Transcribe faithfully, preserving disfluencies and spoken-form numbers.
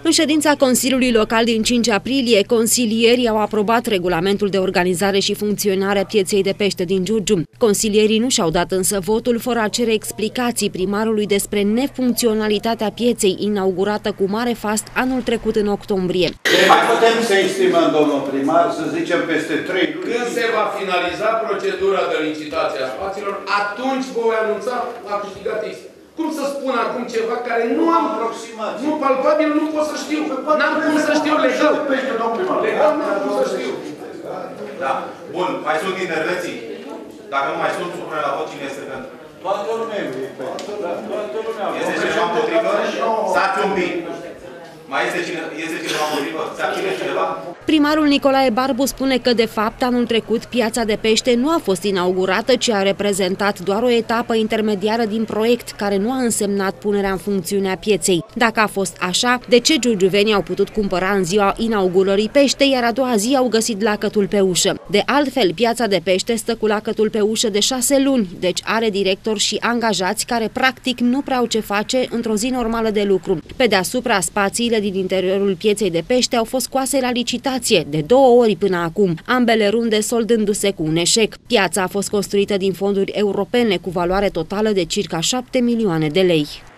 În ședința Consiliului Local din cinci aprilie, consilierii au aprobat regulamentul de organizare și funcționare a pieței de pește din Giurgiu. Consilierii nu și-au dat însă votul fără a cere explicații primarului despre nefuncționalitatea pieței inaugurată cu mare fast anul trecut în octombrie. Mai putem să estimăm, domnul primar, să zicem peste trei luni. Când se va finaliza procedura de licitație a spațiilor, atunci vă voi anunța la câștigat X. Cum să spun acum ceva care nu am aproximație? Nu palpabil, nu pot să știu. N-am cum să știu legal. Legal n-am cum să știu. Da. Bun. Mai sunt intervenții? Dacă nu mai sunt, supune la vot cine este pentru. Toată lumea e pentru. Este cineva împotrivă? Stați un pic. Mai este cineva, este cineva împotrivă? Se abține cineva? Primarul Nicolae Barbu spune că, de fapt, anul trecut piața de pește nu a fost inaugurată, ci a reprezentat doar o etapă intermediară din proiect, care nu a însemnat punerea în funcțiune a pieței. Dacă a fost așa, de ce giurgiuvenii au putut cumpăra în ziua inaugurării pește, iar a doua zi au găsit lacătul pe ușă? De altfel, piața de pește stă cu lacătul pe ușă de șase luni, deci are directori și angajați care, practic, nu prea au ce face într-o zi normală de lucru. Pe deasupra, spațiile din interiorul pieței de pește au fost scoase la licitație, de două ori până acum, ambele runde soldându-se cu un eșec. Piața a fost construită din fonduri europene cu valoare totală de circa șapte milioane de lei.